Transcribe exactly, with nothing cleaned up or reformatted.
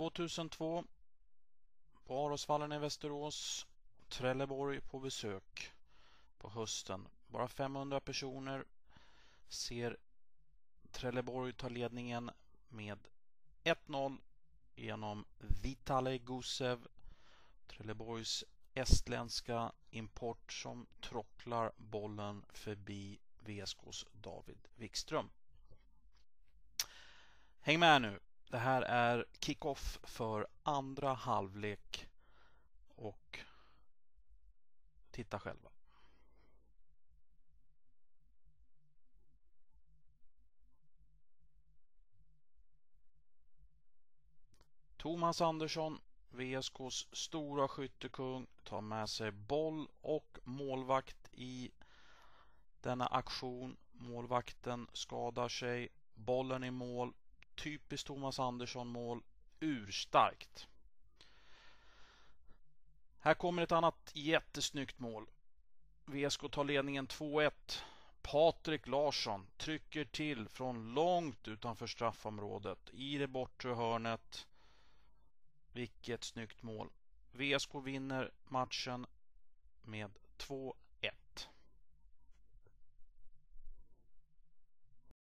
tvåtusentvå på Arosvallen i Västerås. Trelleborg på besök på hösten. Bara femhundra personer ser Trelleborg ta ledningen med ett noll genom Vitali Gusev, Trelleborgs estländska import, som trocklar bollen förbi V S K:s David Wikström. Häng med nu. Det här är kick-off för andra halvlek och titta själva. Thomas Andersson, V S K:s stora skyttekung, tar med sig boll och målvakt i denna aktion. Målvakten skadar sig. Bollen i mål. Typiskt Thomas Andersson mål. Urstarkt. Här kommer ett annat jättesnyggt mål. V S K tar ledningen två ett. Patrik Larsson trycker till från långt utanför straffområdet i det bortre hörnet. Vilket snyggt mål. V S K vinner matchen med två